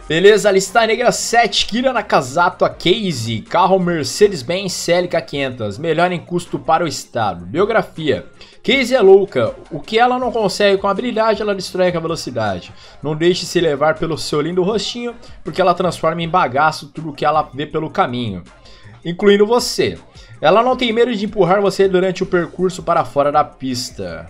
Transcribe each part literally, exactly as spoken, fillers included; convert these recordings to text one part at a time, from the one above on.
Beleza, lista negra sete, Kira Nakazato, a Case, carro Mercedes-Benz C L K quinhentos, melhor em custo para o estado. Biografia: Case é louca, o que ela não consegue com habilidade, ela destrói com a velocidade. Não deixe se levar pelo seu lindo rostinho, porque ela transforma em bagaço tudo que ela vê pelo caminho, incluindo você. Ela não tem medo de empurrar você durante o percurso para fora da pista.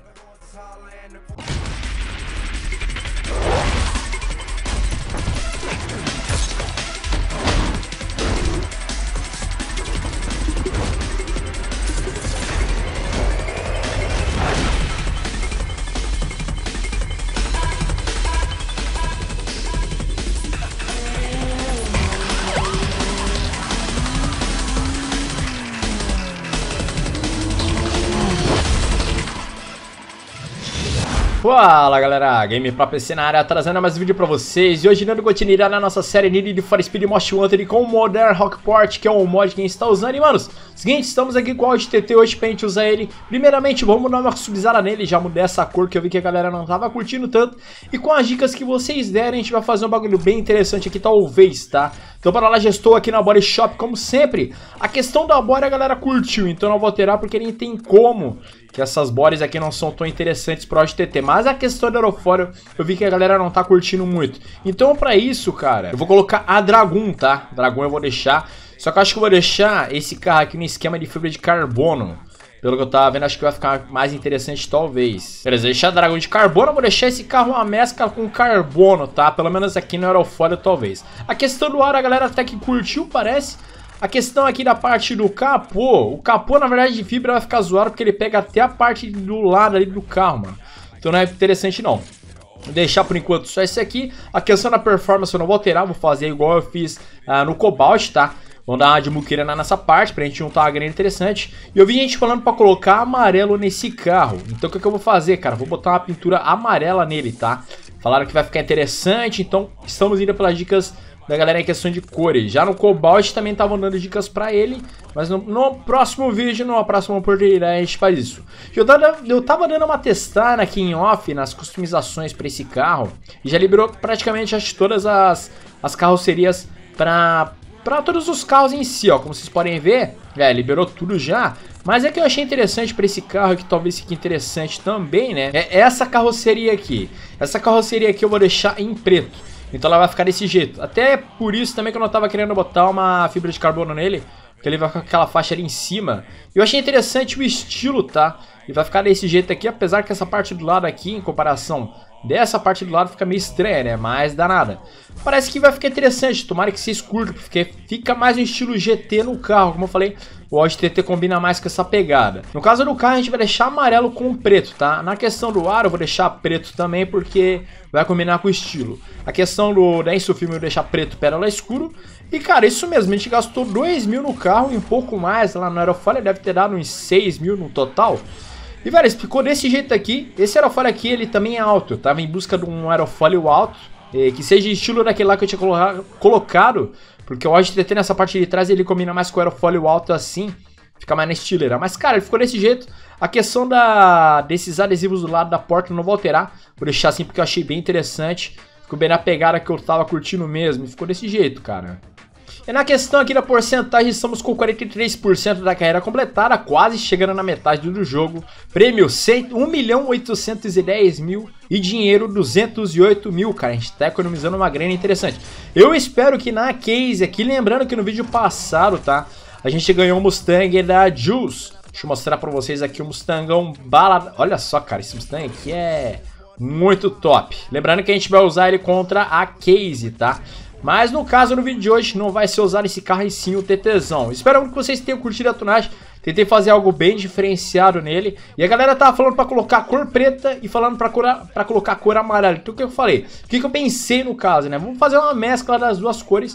Fala galera, Game pra P C na área, trazendo mais um vídeo pra vocês. E hoje dando continuidade na nossa série Need for Speed Most Wanted com o Modern Rockport, que é o mod que a gente está usando. E manos, seguinte, estamos aqui com o Audi T T hoje pra gente usar ele. Primeiramente vamos dar uma customizada nele, já mudei essa cor que eu vi que a galera não tava curtindo tanto. E com as dicas que vocês derem, a gente vai fazer um bagulho bem interessante aqui talvez, tá? Então bora lá, já estou aqui na Body Shop como sempre. A questão da body a galera curtiu, então não vou alterar porque nem tem como, que essas bodies aqui não são tão interessantes pro Audi T T. Mas a questão do aerofólio eu vi que a galera não tá curtindo muito. Então pra isso, cara, eu vou colocar a Dragon, tá? Dragon eu vou deixar. Só que eu acho que eu vou deixar esse carro aqui no esquema de fibra de carbono. Pelo que eu tava vendo, acho que vai ficar mais interessante talvez. Beleza, deixar a Dragon de carbono, eu vou deixar esse carro uma mescla com carbono, tá? Pelo menos aqui no aerofólio talvez. A questão do ar a galera até que curtiu, parece. A questão aqui da parte do capô, o capô na verdade de fibra vai ficar zoado porque ele pega até a parte do lado ali do carro, mano. Então não é interessante não. Vou deixar por enquanto só esse aqui. A questão da performance eu não vou alterar, vou fazer igual eu fiz uh, no Cobalt, tá? Vamos dar uma de muqueira nessa parte pra gente juntar uma grana interessante. E eu vi gente falando pra colocar amarelo nesse carro. Então o que, que eu vou fazer, cara? Vou botar uma pintura amarela nele, tá? Falaram que vai ficar interessante, então estamos indo pelas dicas da galera em questão de cores. Já no Cobalt também estavam dando dicas pra ele, mas no, no próximo vídeo, numa próxima oportunidade, a gente faz isso. Eu tava, eu tava dando uma testada aqui em off nas customizações pra esse carro, e já liberou praticamente acho, todas as, as carrocerias pra... Pra todos os carros em si, ó, como vocês podem ver, é, liberou tudo já. Mas é que eu achei interessante pra esse carro, que talvez fique interessante também, né? É essa carroceria aqui. Essa carroceria aqui eu vou deixar em preto. Então ela vai ficar desse jeito. Até por isso também que eu não tava querendo botar uma fibra de carbono nele, porque ele vai ficar com aquela faixa ali em cima. Eu achei interessante o estilo, tá? Ele vai ficar desse jeito aqui, apesar que essa parte do lado aqui, em comparação dessa parte do lado, fica meio estranha, né? Mas danada. Parece que vai ficar interessante, tomara que vocês curtam, porque fica mais um estilo G T no carro. Como eu falei, o Audi T T combina mais com essa pegada. No caso do carro, a gente vai deixar amarelo com preto, tá? Na questão do ar, eu vou deixar preto também, porque vai combinar com o estilo. A questão do da Insufilme, eu vou deixar preto, pérola escuro. E, cara, isso mesmo, a gente gastou dois mil no carro e um pouco mais lá no aerofólio, deve ter dado uns seis mil no total. E, velho, ficou desse jeito aqui. Esse aerofólio aqui, ele também é alto. Eu tava em busca de um aerofólio alto, eh, que seja estilo daquele lá que eu tinha colo colocado, porque o Audi T T nessa parte de trás, ele combina mais com o aerofólio alto assim, fica mais na estileira. Mas, cara, ele ficou desse jeito. A questão da, desses adesivos do lado da porta eu não vou alterar. Vou deixar assim porque eu achei bem interessante. Ficou bem na pegada que eu tava curtindo mesmo. E ficou desse jeito, cara. E na questão aqui da porcentagem, estamos com quarenta e três por cento da carreira completada, quase chegando na metade do jogo. Prêmio um milhão oitocentos e dez mil e dinheiro duzentos e oito mil, cara. A gente tá economizando uma grana interessante. Eu espero que na Case aqui, lembrando que no vídeo passado, tá? A gente ganhou um Mustang da Juice. Deixa eu mostrar pra vocês aqui o Mustangão bala. Olha só, cara, esse Mustang aqui é muito top. Lembrando que a gente vai usar ele contra a Case, tá? Mas no caso, no vídeo de hoje, não vai ser usar esse carro e sim o TTzão. Espero que vocês tenham curtido a tunagem. Tentei fazer algo bem diferenciado nele. E a galera tava falando pra colocar cor preta e falando pra, cor, pra colocar cor amarela. Então o que eu falei? O que, que eu pensei no caso, né? Vamos fazer uma mescla das duas cores.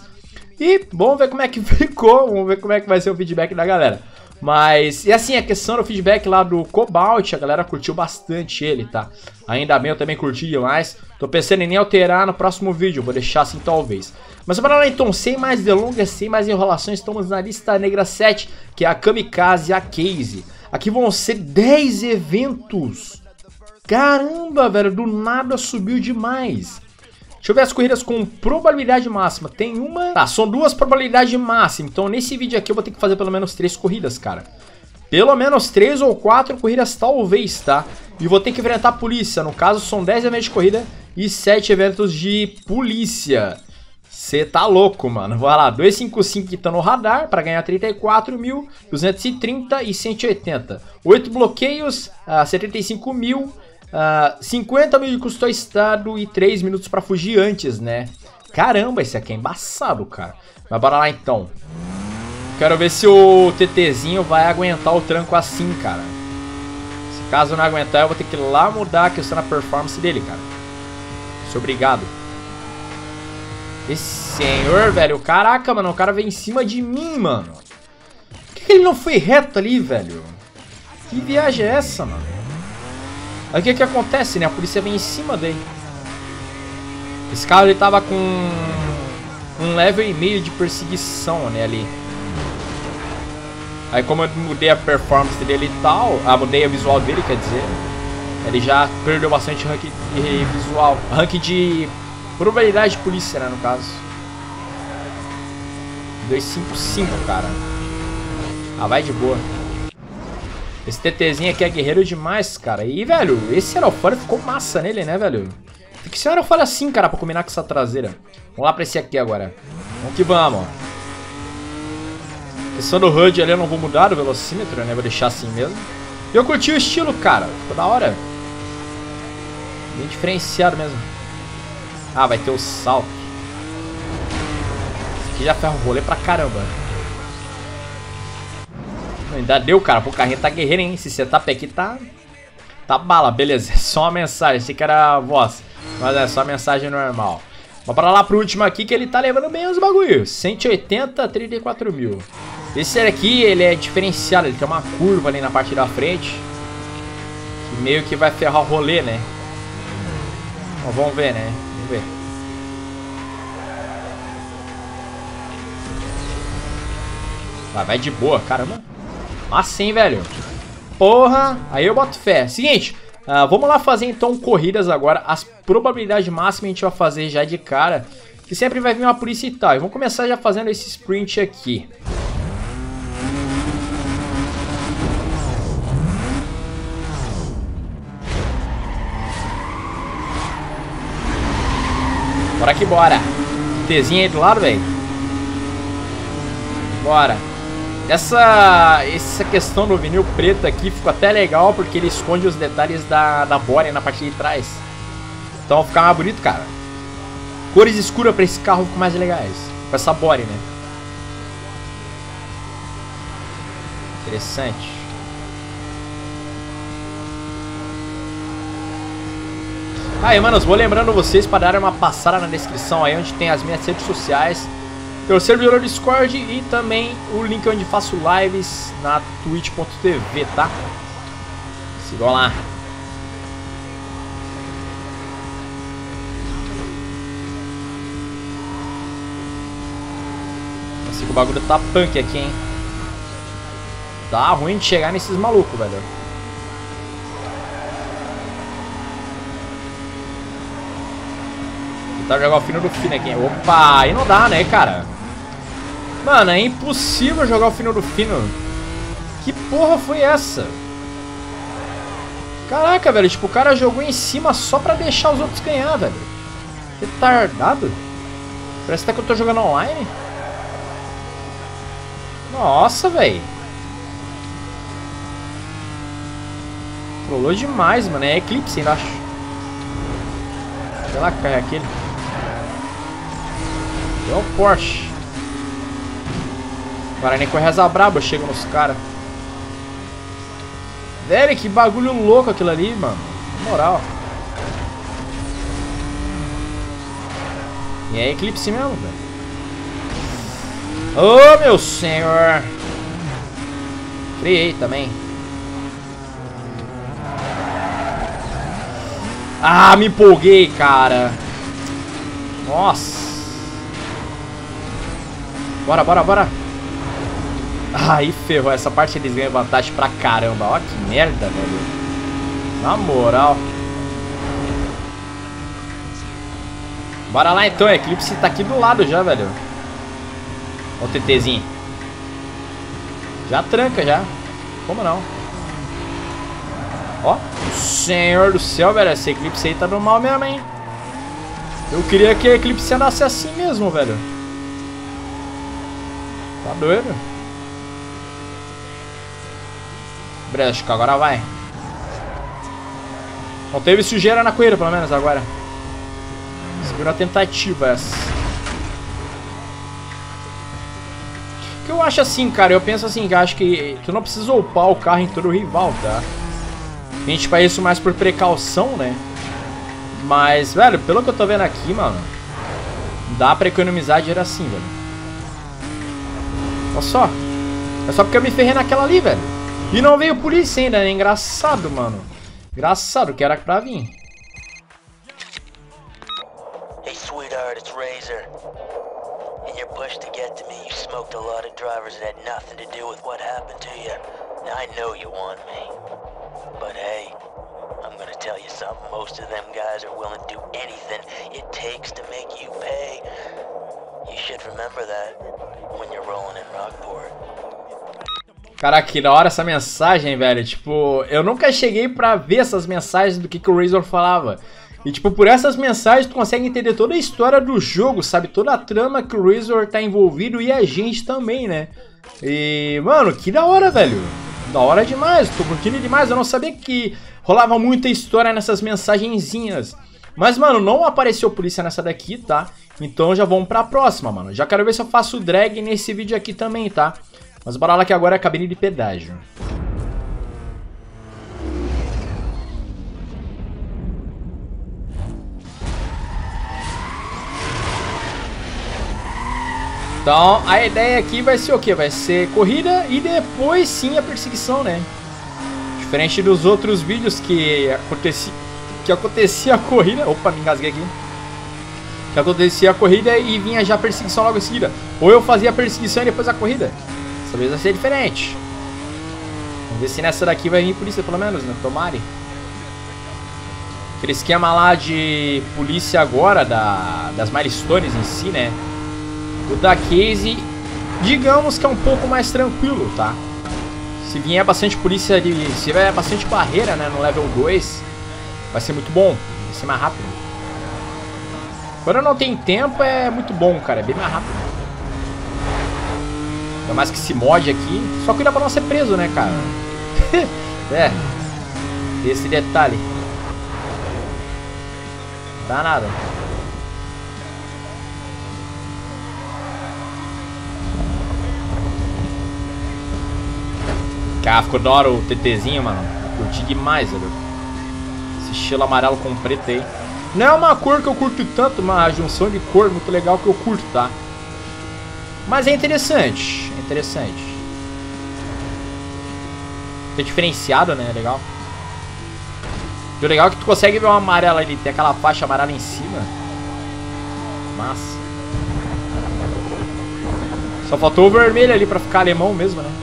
E vamos ver como é que ficou. Vamos ver como é que vai ser o feedback da galera. Mas, e assim, a questão do feedback lá do Cobalt, a galera curtiu bastante ele, tá? Ainda bem, eu também curti demais. Tô pensando em nem alterar no próximo vídeo, vou deixar assim talvez. Mas para lá então, sem mais delongas, sem mais enrolações, estamos na lista negra sete, que é a Kamikaze e a Case. Aqui vão ser dez eventos. Caramba, velho, do nada subiu demais. Deixa eu ver as corridas com probabilidade máxima. Tem uma... Tá, são duas probabilidades máximas. Então nesse vídeo aqui eu vou ter que fazer pelo menos três corridas, cara. Pelo menos três ou quatro corridas talvez, tá? E vou ter que enfrentar a polícia. No caso, são dez eventos de corrida e sete eventos de polícia. Você tá louco, mano. Vai lá, duzentos e cinquenta e cinco que tá no radar para ganhar trinta e quatro mil, duzentos e trinta e cento e oitenta. oito bloqueios, uh, setenta e cinco mil, uh, cinquenta mil de custo ao estado e três minutos para fugir antes, né? Caramba, esse aqui é embaçado, cara. Mas bora lá então. Quero ver se o TTzinho vai aguentar o tranco assim, cara. Se caso não aguentar, eu vou ter que ir lá mudar a questão da performance dele, cara. Sou obrigado. Esse senhor, velho. Caraca, mano. O cara veio em cima de mim, mano. Por que, que ele não foi reto ali, velho? Que viagem é essa, mano? Aí o que que acontece, né? A polícia vem em cima dele. Esse carro, ele tava com um level e meio de perseguição, né, ali. Aí como eu mudei a performance dele e tal, ah, mudei a visual dele, quer dizer, ele já perdeu bastante rank de visual, rank de probabilidade de polícia, né, no caso. duzentos e cinquenta e cinco, cara. Ah, vai de boa. Esse TTzinho aqui é guerreiro demais, cara. E, velho, esse aerofólio ficou massa nele, né, velho? Tem que ser um aerofólio assim, cara, pra combinar com essa traseira. Vamos lá pra esse aqui agora. Vamos que vamos, ó. Questão do H U D ali eu não vou mudar o velocímetro, né? Vou deixar assim mesmo. E eu curti o estilo, cara. Ficou da hora. Bem diferenciado mesmo. Ah, vai ter o salto. Esse aqui já ferra o rolê pra caramba. Ainda deu, cara. Pô, o carrinho tá guerreiro, hein? Esse setup aqui tá... Tá bala, beleza. É só uma mensagem. Achei que era a voz. Mas é só a mensagem normal. Vamos pra lá pro último aqui que ele tá levando bem os bagulhos. cento e oitenta, trinta e quatro mil. Esse aqui, ele é diferenciado. Ele tem uma curva ali na parte da frente. Que meio que vai ferrar o rolê, né? Bom, vamos ver, né? Vamos ver. Vai, vai de boa, caramba. Assim, velho. Porra. Aí eu boto fé. Seguinte. Uh, vamos lá fazer então corridas agora. As probabilidades máximas a gente vai fazer já de cara. Que sempre vai vir uma polícia e tal. E vamos começar já fazendo esse sprint aqui. Bora que bora. Tzinha aí do lado, velho. Bora. Essa, essa questão do vinil preto aqui ficou até legal, porque ele esconde os detalhes da, da body na parte de trás. Então vai ficar mais bonito, cara. Cores escuras pra esse carro ficam mais legais. Com essa body, né? Interessante. Aí, manos, vou lembrando vocês para dar uma passada na descrição aí, onde tem as minhas redes sociais. Tem o servidor do Discord e também o link onde faço lives na twitch ponto tv, tá? Sigam lá. Nossa, que o bagulho tá punk aqui, hein? Tá ruim de chegar nesses malucos, velho. Tentar jogar o fino do fino aqui. Opa, aí não dá, né, cara? Mano, é impossível jogar o fino do fino. Que porra foi essa? Caraca, velho. Tipo, o cara jogou em cima só pra deixar os outros ganhar, velho. Retardado. Parece até que eu tô jogando online. Nossa, velho. Trollou demais, mano. É Eclipse ainda, acho. Sei lá que cai aquele. É o Porsche. Agora nem com reza braba chega nos caras. Velho, que bagulho louco aquilo ali, mano. Na moral. E é Eclipse mesmo, velho. Ô, oh, meu senhor. Freiei também. Ah, me empolguei, cara. Nossa. Bora, bora, bora. Aí ferrou. Essa parte eles ganham vantagem pra caramba. Ó que merda, velho. Na moral. Bora lá então, Eclipse tá aqui do lado já, velho. Ó o TTzinho. Já tranca, já. Como não? Ó. Senhor do céu, velho. Esse Eclipse aí tá no mal mesmo, hein? Eu queria que a Eclipse andasse assim mesmo, velho. Tá doido? Acho que agora vai. Não teve sujeira na corrida, pelo menos agora. Segura a tentativa essa. O que eu acho assim, cara, eu penso assim, que acho que tu não precisa upar o carro em todo o rival, tá? A gente faz isso mais por precaução, né? Mas, velho, pelo que eu tô vendo aqui, mano, dá pra economizar dinheiro assim, velho. Olha só. É só porque eu me ferrei naquela ali, velho. E não veio polícia ainda, né? Engraçado, mano. Engraçado, que era pra vir. Hey, sweetheart, it's Razor. In your push to get to me, you smoked a lot of drivers that had nothing to do with what happened to you. Now, I know you want me. But hey, I'm gonna tell you something. Most of them guys are willing to do anything it takes to make you pay. You should remember that when you're rolling in Rockport. Caraca, que da hora essa mensagem, velho. Tipo, eu nunca cheguei pra ver essas mensagens do que, que o Razor falava. E, tipo, por essas mensagens tu consegue entender toda a história do jogo, sabe? Toda a trama que o Razor tá envolvido e a gente também, né? E, mano, que da hora, velho. Da hora demais, tô curtindo demais. Eu não sabia que rolava muita história nessas mensagenzinhas. Mas, mano, não apareceu polícia nessa daqui, tá? Então já vamos pra próxima, mano. Já quero ver se eu faço drag nesse vídeo aqui também, tá? Mas bora lá que agora é a cabine de pedágio. Então a ideia aqui vai ser o que? Vai ser corrida e depois sim a perseguição, né? Diferente dos outros vídeos que acontecia, que acontecia a corrida. Opa, me engasguei aqui. Que acontecia a corrida e vinha já a perseguição logo em seguida. Ou eu fazia a perseguição e depois a corrida. Dessa vez vai ser diferente. Vamos ver se nessa daqui vai vir polícia pelo menos, né? Tomare. Aquele esquema lá de polícia agora, da, das milestones em si, né? O da Case, digamos que é um pouco mais tranquilo, tá? Se vier bastante polícia, de, se vier bastante barreira, né? No level dois, vai ser muito bom. Vai ser mais rápido. Quando não tem tempo é muito bom, cara. É bem mais rápido. Ainda mais que esse mod aqui. Só cuida pra não ser preso, né, cara? É. Esse detalhe. Dá nada. Cara, ficou da hora o TTzinho, mano. Curti demais, velho. Esse estilo amarelo com preto aí. Não é uma cor que eu curto tanto, uma junção de cor muito legal que eu curto, tá? Mas é interessante. É interessante. É diferenciado, né? É legal. E o legal é que tu consegue ver uma amarela ali. Tem aquela faixa amarela em cima. Massa. Só faltou o vermelho ali pra ficar alemão mesmo, né?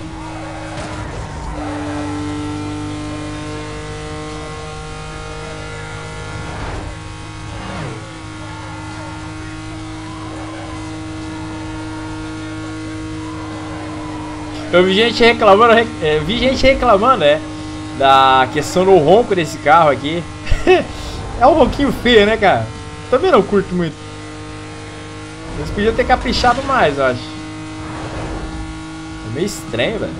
Eu vi gente reclamando, é, vi gente reclamando, né, da questão do ronco desse carro aqui. É um ronquinho feio, né, cara? Também não curto muito. Eles podiam ter caprichado mais, eu acho. É meio estranho, velho.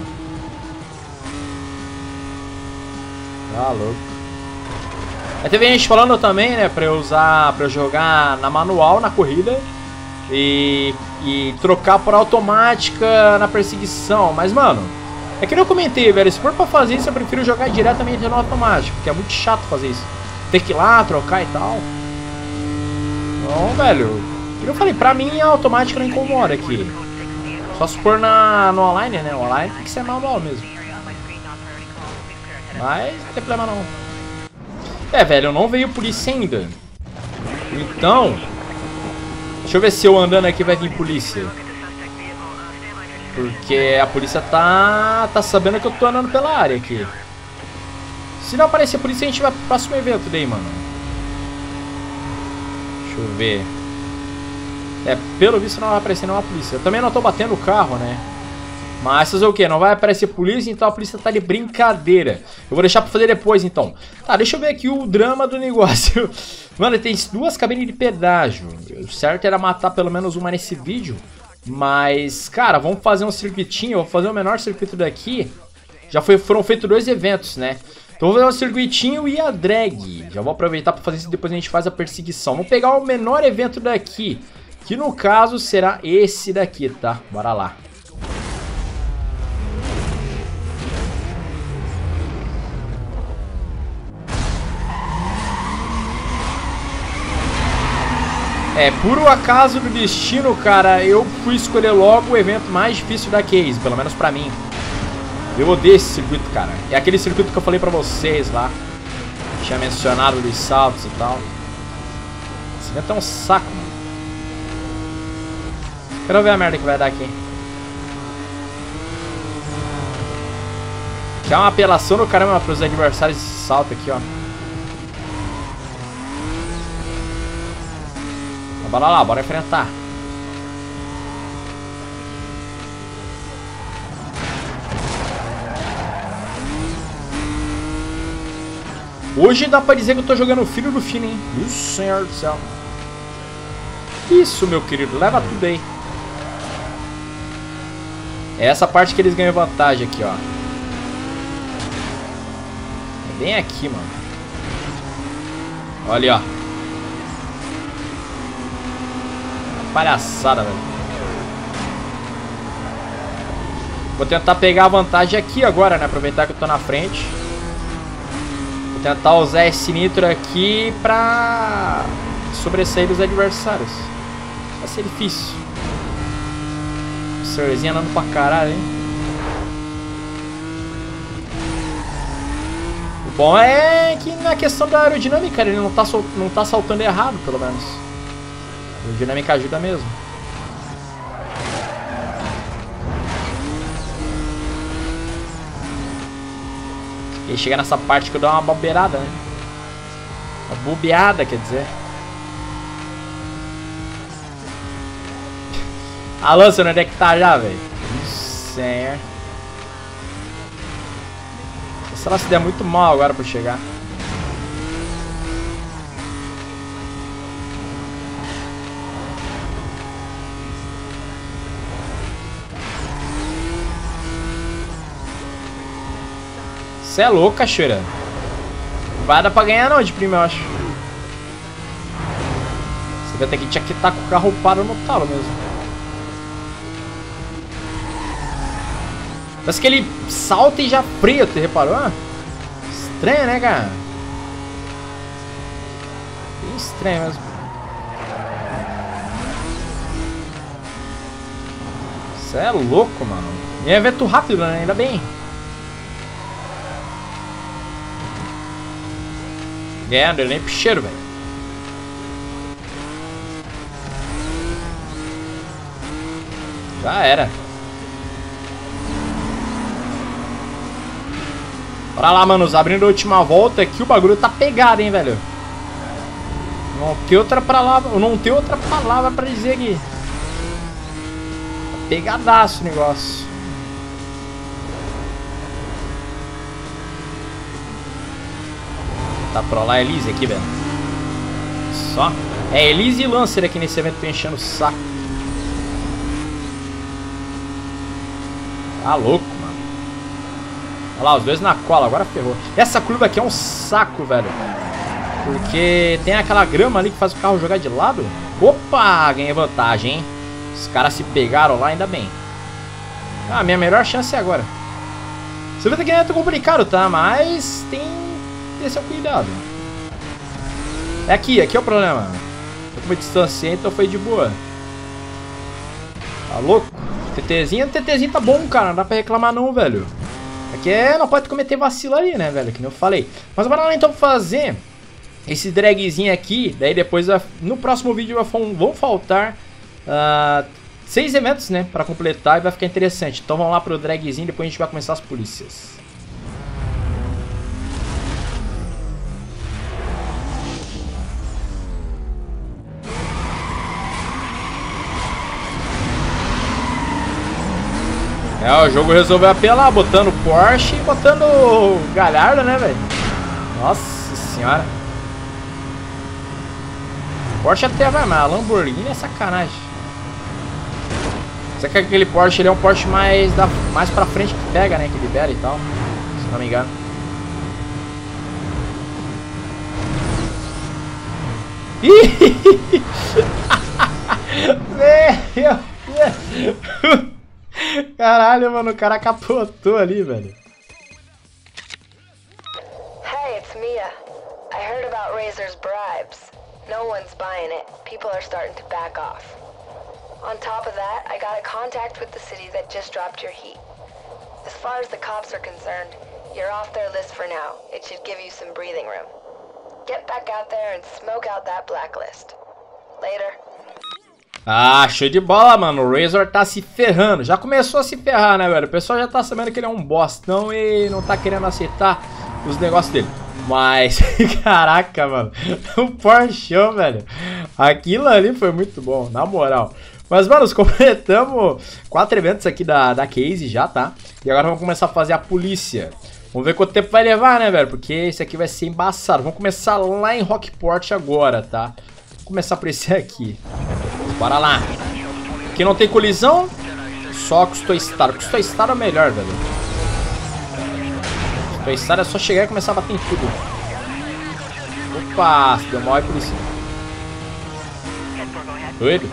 Tá louco. Aí teve gente falando também, né, pra eu usar, pra eu jogar na manual na corrida. E, e trocar por automática na perseguição. Mas, mano, é que eu comentei, velho. Se for pra fazer isso, eu prefiro jogar diretamente no automático, porque é muito chato fazer isso. Ter que ir lá, trocar e tal. Não, velho. Eu falei, pra mim a automática não incomoda aqui. Só se for na, no online, né? O online tem que ser manual mesmo. Mas não tem problema não. É, velho, eu não veio polícia ainda. Então... Deixa eu ver se eu andando aqui vai vir polícia. Porque a polícia tá, tá sabendo que eu tô andando pela área aqui. Se não aparecer polícia, a gente vai pro próximo evento daí, mano. Deixa Deixa eu ver. É, pelo visto não vai aparecer nenhuma polícia. Eu também não tô batendo o carro, né? Mas fazer o que? Não vai aparecer polícia, então a polícia tá de brincadeira. Eu vou deixar pra fazer depois, então. Tá, deixa eu ver aqui o drama do negócio. Mano, tem duas cabines de pedágio. O certo era matar pelo menos uma nesse vídeo. Mas, cara, vamos fazer um circuitinho. Eu vou fazer o menor circuito daqui. Já foi, foram feitos dois eventos, né? Então vou fazer um circuitinho e a drag. Já vou aproveitar pra fazer isso, depois a gente faz a perseguição. Vamos pegar o menor evento daqui. Que no caso será esse daqui, tá? Bora lá. É, por um acaso do destino, cara, eu fui escolher logo o evento mais difícil da Case, pelo menos pra mim. Eu odeio esse circuito, cara. É aquele circuito que eu falei pra vocês lá. Tinha mencionado dos saltos e tal. Esse evento é um saco, mano. Quero ver a merda que vai dar aqui. Que é uma apelação do caramba pros adversários desse salto aqui, ó. Bora lá, bora enfrentar. Hoje dá pra dizer que eu tô jogando o filho do fino, hein? Meu senhor do céu. Isso, meu querido, leva tudo aí. É essa parte que eles ganham vantagem aqui, ó. É bem aqui, mano. Olha, ó. Palhaçada, velho. Vou tentar pegar a vantagem aqui agora, né? Aproveitar que eu tô na frente. Vou tentar usar esse nitro aqui pra sobressair dos adversários. Vai ser difícil. O senhorzinho andando pra caralho, hein? O bom é que na questão da aerodinâmica ele não tá, sol... não tá saltando errado, pelo menos. A aerodinâmica ajuda mesmo. E aí chega nessa parte que eu dou uma bobeirada, né? Uma bobeada, quer dizer. A lança, onde é que tá já, velho? Senhor. Se ela se der muito mal agora pra chegar. Você é louco, cachoeira. Não vai dar pra ganhar não de prima, eu acho. Você vai ter que te aquitar com o carro parado no talo mesmo. Parece que ele salta e já freia, tu reparou? Estranho, né, cara? Bem estranho mesmo. Você é louco, mano. E é evento rápido, né? Ainda bem. É, não deu nem pro cheiro, velho. Já era. Bora lá, manos. Abrindo a última volta aqui, o bagulho tá pegado, hein, velho. Não tem outra palavra, não tem outra palavra pra dizer aqui. Tá pegadaço o negócio. Tá trollar Elise aqui, velho. Só. É Elise e Lancer aqui nesse evento, tô enchendo o saco. Tá louco, mano. Olha lá, os dois na cola, agora ferrou. Essa curva aqui é um saco, velho. Porque tem aquela grama ali que faz o carro jogar de lado. Opa, ganhei vantagem, hein. Os caras se pegaram lá, ainda bem. Ah, minha melhor chance é agora. Você vai ter que é complicado, tá? Mas tem... ter seu cuidado. É aqui, aqui é o problema. Eu me distanciei, então foi de boa. Tá louco? TTzinho, TTzinho tá bom, cara. Não dá pra reclamar não, velho. Aqui é, não pode cometer vacilo ali, né, velho? Que nem eu falei. Mas bora lá então fazer esse dragzinho aqui. Daí depois, no próximo vídeo, vão faltar uh, seis eventos, né? Pra completar e vai ficar interessante. Então vamos lá pro dragzinho e depois a gente vai começar as polícias. É, o jogo resolveu apelar, botando Porsche e botando Galhardo, né, velho? Nossa senhora. Porsche até vai, mas a Lamborghini é sacanagem. Será que aquele Porsche ele é um Porsche mais, da, mais pra frente que pega, né? Que libera e tal. Se não me engano. Caralho, mano, o cara capotou ali, velho. Hey, it's Mia. I heard about Razor's bribes. No one's buying it. People are starting to back off. On top of that, I got a contact with the city that just dropped your heat. As far as the cops are concerned, you're off their list for now. It should give you some breathing room. Get back out there and smoke out that blacklist. Later. Ah, show de bola, mano. O Razor tá se ferrando. Já começou a se ferrar, né, velho? O pessoal já tá sabendo que ele é um bostão e não tá querendo aceitar os negócios dele. Mas, caraca, mano. O Porsche, velho. Aquilo ali foi muito bom, na moral. Mas, mano, completamos quatro eventos aqui da, da Case já, tá? E agora vamos começar a fazer a polícia. Vamos ver quanto tempo vai levar, né, velho? Porque esse aqui vai ser embaçado. Vamos começar lá em Rockport agora, tá? Vamos começar por esse aqui. Bora lá. Aqui não tem colisão. Só custou estar. Custou estar é o melhor, velho. Custou estar é só chegar e começar a bater em tudo. Opa, se deu mal é polícia. Doido?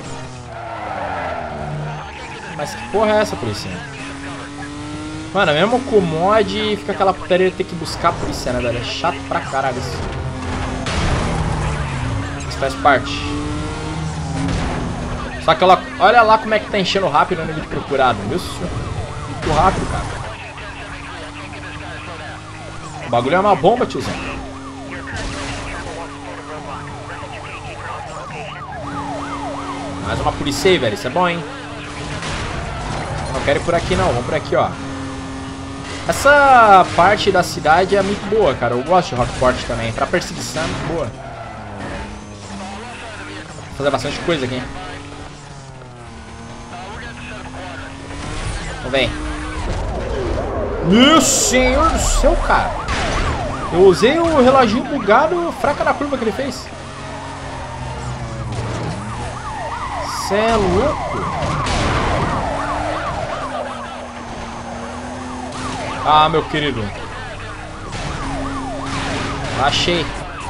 Mas que porra é essa, polícia? Mano, mesmo com o mod, fica aquela putaria de ter que buscar a polícia, né, velho? É chato pra caralho isso. Isso faz parte. Só que ela, olha lá como é que tá enchendo rápido o nível de procurado. Meu senhor. Muito rápido, cara. O bagulho é uma bomba, tiozão. Mais uma polícia aí, velho. Isso é bom, hein? Não quero ir por aqui não, vamos por aqui, ó. Essa parte da cidade é muito boa, cara. Eu gosto de Rockport também. Pra perseguição é muito boa. Vou fazer bastante coisa aqui, hein? Então vem. Meu senhor do céu, cara. Eu usei o reloginho bugado, fraca na curva que ele fez. Cê é louco. Ah, meu querido. Achei.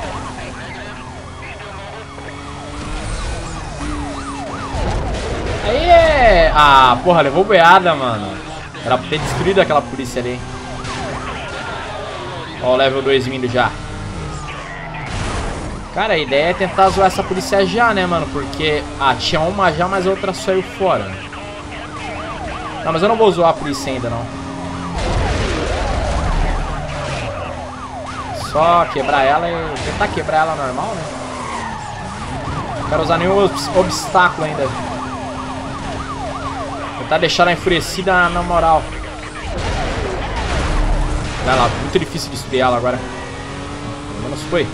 Aí é... Ah, porra, levou boiada, mano. Era pra ter destruído aquela polícia ali. Ó o level dois vindo já. Cara, a ideia é tentar zoar essa polícia já, né, mano? Porque... Ah, tinha uma já, mas a outra saiu fora. Não, mas eu não vou zoar a polícia ainda, não. Só quebrar ela e tentar quebrar ela normal, né? Não quero usar nenhum obstáculo ainda. Tentar deixar ela enfurecida na moral. Vai lá, muito difícil destruir ela agora. Pelo menos foi.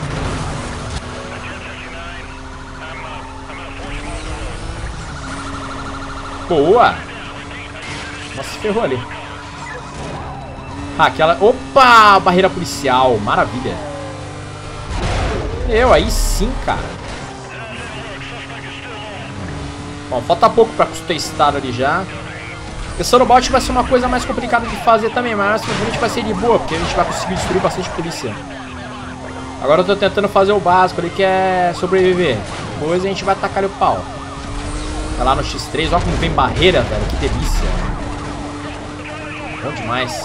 Boa! Nossa, se ferrou ali. Ah, aquela... Opa! Barreira policial. Maravilha. Eu, aí sim, cara. Bom, falta pouco pra custar estado ali já. A questão do bot vai ser uma coisa mais complicada de fazer também, mas a gente vai ser de boa, porque a gente vai conseguir destruir bastante polícia. Agora eu tô tentando fazer o básico ali, que é sobreviver. Depois a gente vai tacar o pau. Vai lá no X três, olha como vem barreira, velho. Que delícia. Bom demais.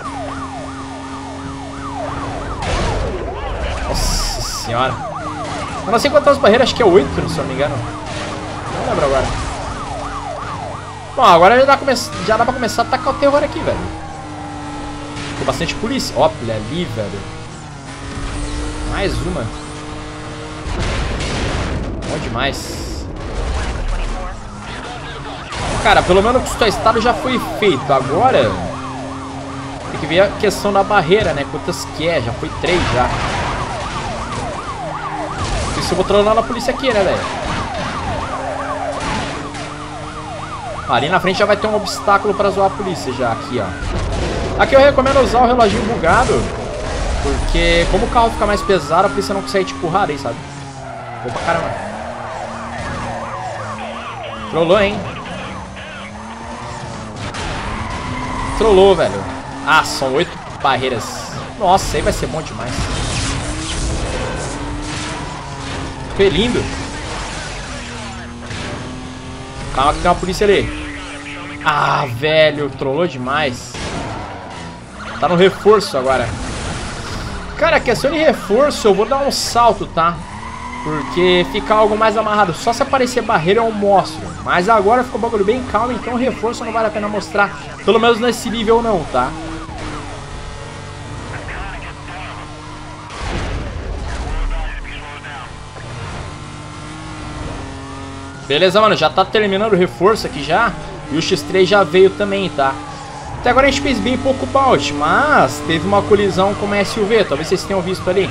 Nossa senhora. Eu não sei quantas barreiras, acho que é oito, se eu não me engano. Não lembro agora. Bom, agora já dá, come... já dá pra começar a atacar o terror aqui, velho. Tem bastante polícia. Ó, olha ali, velho. Mais uma. Bom demais. Cara, pelo menos o estado já foi feito. Agora tem que ver a questão da barreira, né? Quantas que é? Já foi três já. Se eu vou trollar na polícia aqui, né, velho? Ali na frente já vai ter um obstáculo pra zoar a polícia já, aqui, ó. Aqui eu recomendo usar o reloginho bugado, porque como o carro fica mais pesado, a polícia não consegue te empurrar aí, sabe? Opa, caramba. Trollou, hein? Trollou, velho. Ah, são oito barreiras. Nossa, aí vai ser bom demais. Foi lindo. Calma que tem uma polícia ali. Ah, velho, trollou demais. Tá no reforço agora. Cara, questão de reforço, eu vou dar um salto, tá? Porque fica algo mais amarrado. Só se aparecer barreira eu mostro. Mas agora ficou um bagulho bem calmo, então o reforço não vale a pena mostrar. Pelo menos nesse nível não, tá? Beleza, mano, já tá terminando o reforço aqui já. E o X três já veio também, tá? Até agora a gente fez bem pouco bout, mas teve uma colisão com uma S U V. Talvez vocês tenham visto ali.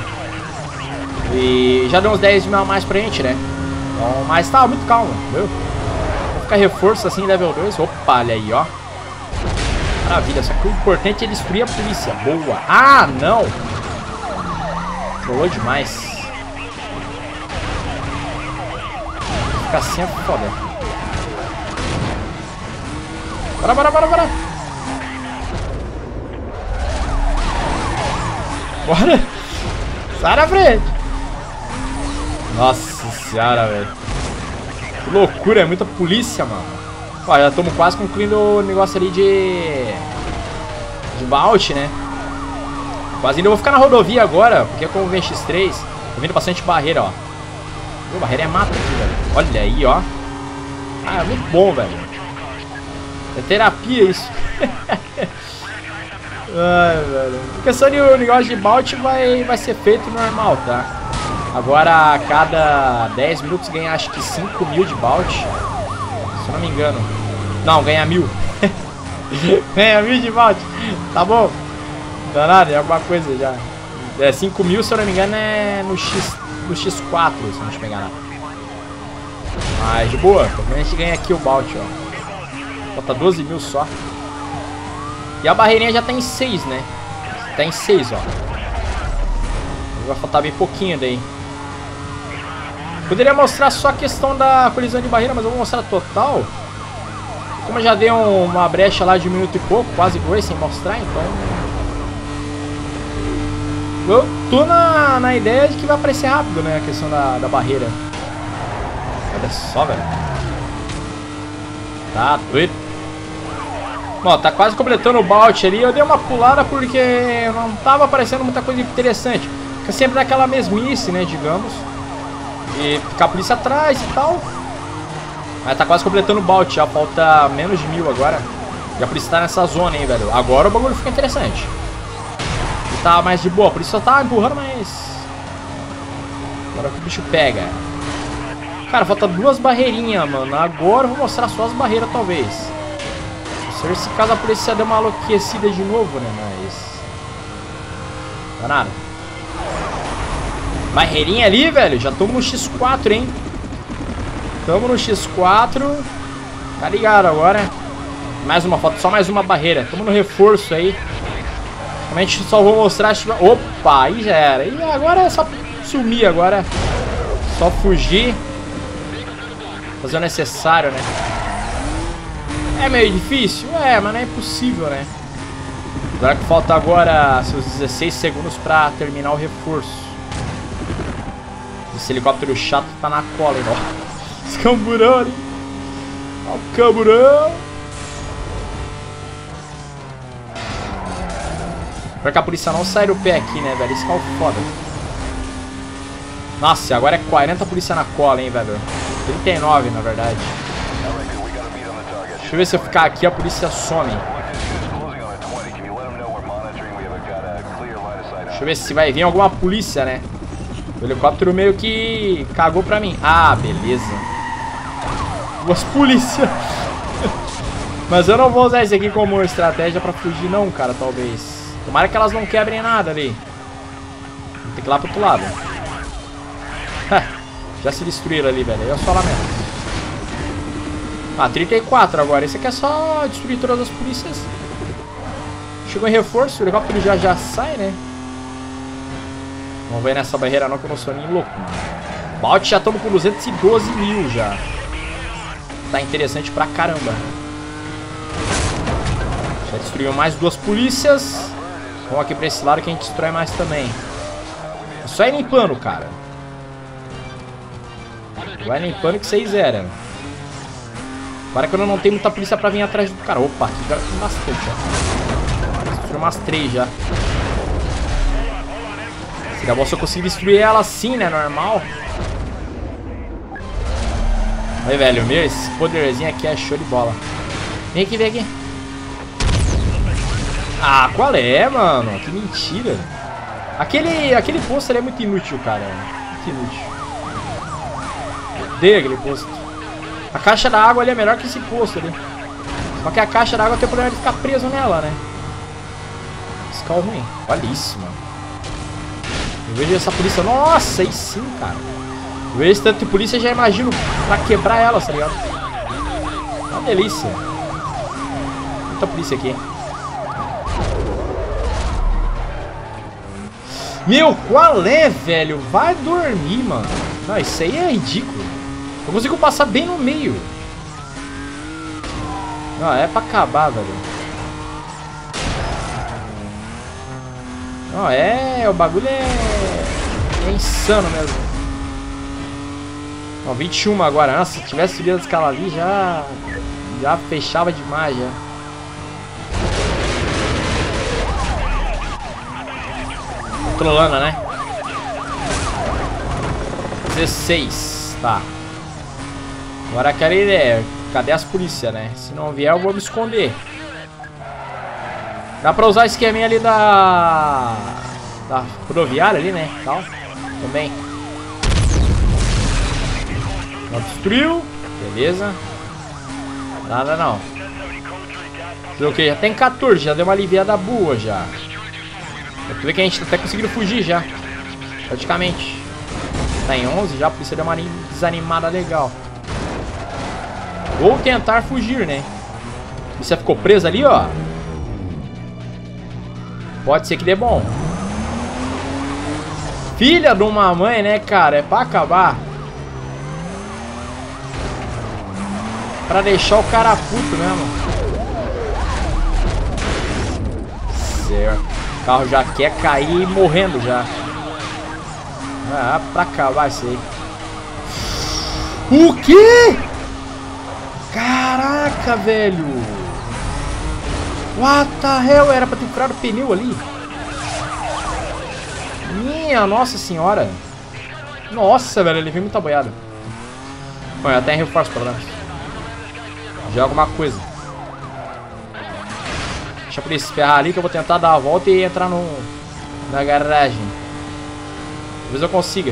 E já deu uns dez mil a mais pra gente, né? Então, mas tá muito calmo, viu? Vou ficar reforço assim, level dois. Opa, olha aí, ó. Maravilha, só que o importante é destruir a polícia. Boa. Ah, não! Trollou demais. Ficar assim é foda. Bora, bora, bora, bora. Bora. Sai na frente. Nossa senhora, velho. Que loucura, é muita polícia, mano. Ó, já estamos quase concluindo o negócio ali de... De bout, né? Quase ainda vou ficar na rodovia agora, porque como vem X três, tô vendo bastante barreira, ó. Pô, barreira é mata aqui, velho. Olha aí, ó. Ah, é muito bom, velho. É terapia isso. Ai, velho. A questão de o negócio de bout vai, vai ser feito normal, tá? Agora, a cada dez minutos ganha acho que cinco mil de bout. Se eu não me engano. Não, ganha mil. Ganha mil de bout. Tá bom. Danado, é alguma coisa já. É, cinco mil, se eu não me engano, é no X, no X quatro, se não te pegar nada. Mas de boa, a gente ganha aqui o bout, ó. Falta doze mil só. E a barreirinha já tá em seis, né? Tá em seis, ó. Vai faltar bem pouquinho daí. Poderia mostrar só a questão da colisão de barreira, mas eu vou mostrar total. Como eu já dei um, uma brecha lá de um minuto e pouco, quase dois sem mostrar, então... Eu tô na, na ideia de que vai aparecer rápido, né? A questão da, da barreira. Olha só, velho. Tá doido. Bom, tá quase completando o bout ali. Eu dei uma pulada porque não tava aparecendo muita coisa interessante. Fica sempre naquela mesmice, né, digamos. E fica a polícia atrás e tal. Mas tá quase completando o bout, já falta menos de mil agora. E a polícia tá nessa zona, hein, velho. Agora o bagulho fica interessante. E tá mais de boa, a polícia só tá empurrando, mas... Agora que o bicho pega. Cara, falta duas barreirinhas, mano. Agora eu vou mostrar só as barreiras, talvez. Se caso a polícia dê uma enlouquecida de novo, né? Mas... Não dá nada. Barreirinha ali, velho. Já estamos no X quatro, hein? Estamos no X quatro. Tá ligado agora. Mais uma foto, só mais uma barreira. Estamos no reforço aí. Realmente só vou mostrar... Opa, aí já era. E agora é só sumir agora. Só fugir. Fazer o necessário, né? É meio difícil? É, mas não é impossível, né? Agora que falta agora seus dezesseis segundos pra terminar o reforço. Esse helicóptero chato tá na cola, hein, ó. Esse camburão ali. Ó o camburão. Porque a polícia não sai do pé aqui, né, velho? Isso que é o foda. Nossa, agora é quarenta polícia na cola, hein, velho? trinta e nove, na verdade. Deixa eu ver se eu ficar aqui a polícia some. Deixa eu ver se vai vir alguma polícia, né? O helicóptero meio que cagou pra mim. Ah, beleza. Duas polícias. Mas eu não vou usar isso aqui como estratégia pra fugir não, cara, talvez. Tomara que elas não quebrem nada ali. Vou ter que ir lá pro outro lado. Já se destruíram ali, velho. Eu só lamento. Ah, trinta e quatro agora. Esse aqui é só destruir todas as polícias. Chegou em reforço, o helicóptero já já sai, né? Não vai nessa barreira não, que eu não sou nem louco. Balt, já estamos com duzentos e doze mil já. Tá interessante pra caramba. Já destruiu mais duas polícias. Vamos aqui pra esse lado que a gente destrói mais também. É só ir limpando, cara. Vai limpando que vocês eram. Agora que eu não tenho muita polícia pra vir atrás do cara. Opa, aqui agora tem bastante, ó. Destruiu umas três já. Seria bom se eu conseguir destruir ela assim, né? Normal. Aí, velho, meu, esse poderzinho aqui é show de bola. Vem aqui, vem aqui. Ah, qual é, mano? Que mentira. Aquele, aquele posto ali é muito inútil, cara. Muito inútil. Eu odeio aquele posto. A caixa da água ali é melhor que esse posto ali. Só que a caixa da água tem o problema de ficar preso nela, né? Esse carro ruim. Olha isso, mano. Eu vejo essa polícia. Nossa, aí sim, cara. Eu vejo esse tanto de polícia, já imagino pra quebrar ela, tá ligado? Uma delícia. Muita polícia aqui. Meu, qual é, velho? Vai dormir, mano. Não, isso aí é ridículo. Eu consigo passar bem no meio. Não, é pra acabar, velho. Não, é... O bagulho é... É insano mesmo. Ó, vinte e um agora. Nossa, se tivesse subido a escala ali, já... Já fechava demais, já. Controlando, né? dezesseis. Tá. Agora aquela ideia. Cadê as polícias, né? Se não vier, eu vou me esconder. Dá pra usar o esqueminha ali da... Da rodoviária ali, né? Tal. Também. Não destruiu. Beleza. Nada não. O que? Já tem quatorze. Já deu uma aliviada boa já. Tu vê que a gente tá até conseguindo fugir já. Praticamente. Tá em onze já, a polícia deu uma desanimada legal. Vou tentar fugir, né? A polícia ficou presa ali, ó. Pode ser que dê bom. Filha de uma mãe, né, cara? É pra acabar. Pra deixar o cara puto mesmo. Certo. O carro já quer cair morrendo já. Ah, pra acabar isso aí. O quê? Caraca, velho. What the hell? Era pra ter furado o pneu ali. Minha nossa senhora. Nossa, velho, ele veio muita boiada. Bom, eu até reforço pra trás. Já alguma coisa. Deixa eu esse ferrar ali que eu vou tentar dar a volta e entrar no, na garagem. Talvez eu consiga.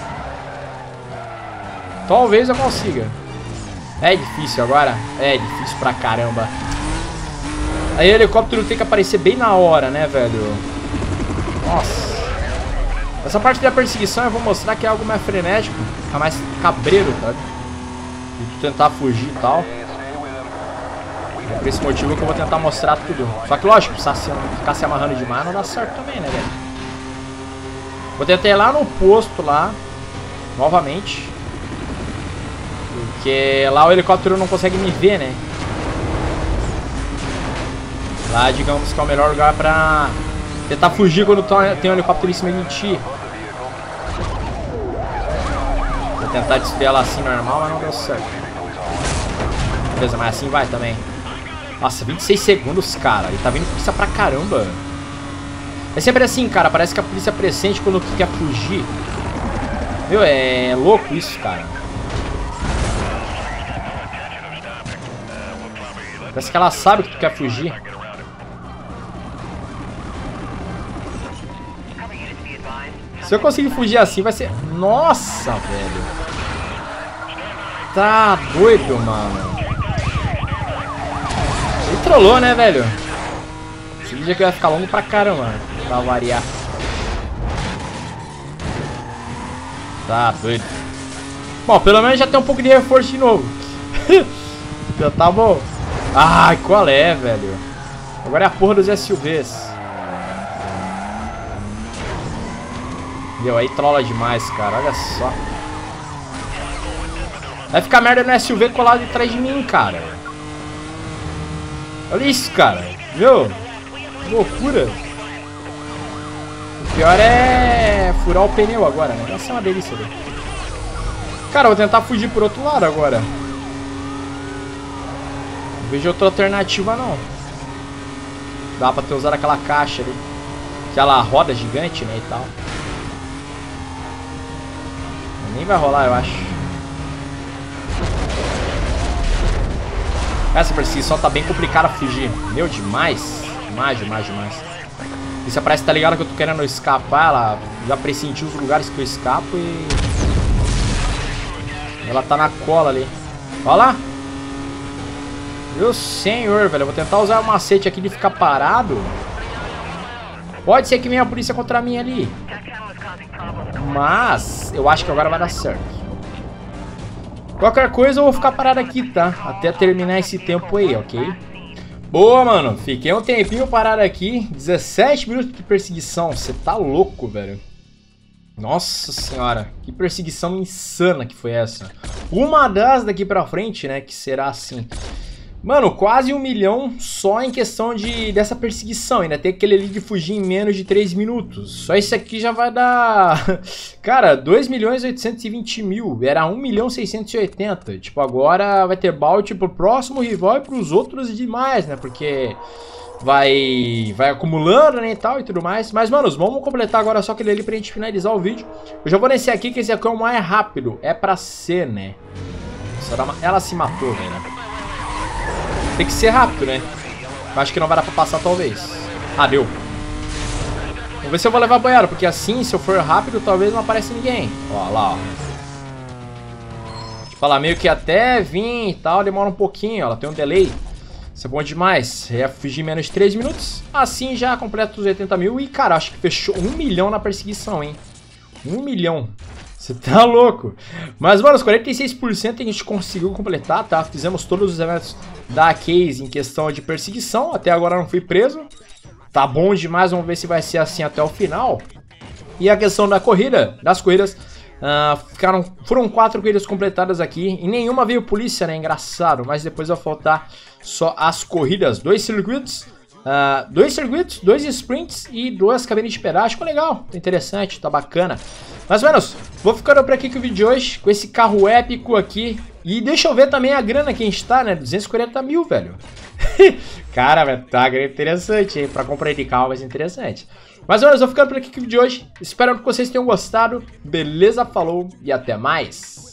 Talvez eu consiga. É difícil agora? É difícil pra caramba. Aí o helicóptero tem que aparecer bem na hora, né, velho? Nossa. Essa parte da perseguição eu vou mostrar que é algo mais frenético. Fica mais cabreiro, tá? E tu tentar fugir e tal. É por esse motivo que eu vou tentar mostrar tudo. Só que lógico, se ficar se amarrando demais não dá certo também, né, velho? Vou tentar ir lá no posto lá. Novamente. Porque lá o helicóptero não consegue me ver, né? Lá, digamos que é o melhor lugar pra tentar fugir quando tem um helicóptero em cima de ti. Vou tentar destruir ela assim normal, mas não deu certo. Beleza, mas assim vai também. Nossa, vinte e seis segundos, cara. Ele tá vindo polícia pra caramba. É sempre assim, cara. Parece que a polícia pressente quando tu quer fugir. Meu, é louco isso, cara. Parece que ela sabe que tu quer fugir. Se eu conseguir fugir assim, vai ser... Nossa, velho. Tá doido, mano. Ele trollou, né, velho? Esse vídeo aqui vai ficar longo pra caramba, pra variar. Tá doido. Bom, pelo menos já tem um pouco de reforço de novo. Já tá bom. Ai, qual é, velho? Agora é a porra dos S U Vs. Meu, aí trola demais, cara. Olha só. Vai ficar merda no S U V colado atrás de mim, cara. Olha isso, cara. Viu? Que loucura. O pior é furar o pneu agora, né? Essa é uma delícia, velho. Cara, eu vou tentar fugir por outro lado agora. Não vejo outra alternativa, não. Dá pra ter usado aquela caixa ali. Aquela roda gigante, né, e tal. Nem vai rolar, eu acho. Essa perseguição tá bem complicada a fugir. Meu, demais. Demais, demais, demais. Isso parece que tá ligado que eu tô querendo escapar. Ela já pressentiu os lugares que eu escapo e... ela tá na cola ali. Olha lá. Meu senhor, velho. Eu vou tentar usar o macete aqui de ficar parado. Pode ser que venha a polícia contra mim ali. Mas eu acho que agora vai dar certo. Qualquer coisa eu vou ficar parado aqui, tá? Até terminar esse tempo aí, ok? Boa, mano. Fiquei um tempinho parado aqui. dezessete minutos de perseguição. Você tá louco, velho. Nossa senhora. Que perseguição insana que foi essa. Uma das daqui pra frente, né? Que será assim... Mano, quase um milhão só em questão de, dessa perseguição. Ainda tem aquele ali de fugir em menos de três minutos. Só isso aqui já vai dar... Cara, dois milhões oitocentos e vinte mil. Era um milhão seiscentos e oitenta. Tipo, agora vai ter bounty pro próximo rival e pros outros demais, né? Porque vai, vai acumulando, né, e tal e tudo mais. Mas, manos, vamos completar agora só aquele ali pra gente finalizar o vídeo. Eu já vou nesse aqui, que esse aqui é o mais rápido. É pra ser, né? Ela se matou, velho. Tem que ser rápido, né? Acho que não vai dar pra passar, talvez. Ah, deu. Vamos ver se eu vou levar banheiro, porque assim, se eu for rápido, talvez não apareça ninguém. Ó, lá, ó. Tipo, ela meio que até vir e tal, demora um pouquinho. Ela tem um delay. Isso é bom demais. É fugir menos de três minutos. Assim já completa os oitenta mil. E, cara, acho que fechou um milhão na perseguição, hein? Um milhão. Você tá louco. Mas, mano, os quarenta e seis por cento a gente conseguiu completar, tá? Fizemos todos os eventos da case em questão de perseguição. Até agora não fui preso. Tá bom demais, vamos ver se vai ser assim até o final. E a questão da corrida, das corridas, uh, ficaram, foram quatro corridas completadas aqui. E nenhuma veio polícia, né? Engraçado. Mas depois vai faltar só as corridas. Dois circuitos. Uh, dois circuitos, dois sprints e duas cabines de pedágio. Ficou legal, tá interessante, tá bacana. Mas, menos, vou ficando por aqui com o vídeo de hoje, com esse carro épico aqui. E deixa eu ver também a grana que a gente tá, né? duzentos e quarenta mil, velho. Cara, velho, tá uma grana interessante, hein? Pra comprar de carro vai ser interessante. Mas, menos, vou ficando por aqui com o vídeo de hoje. Espero que vocês tenham gostado. Beleza? Falou e até mais.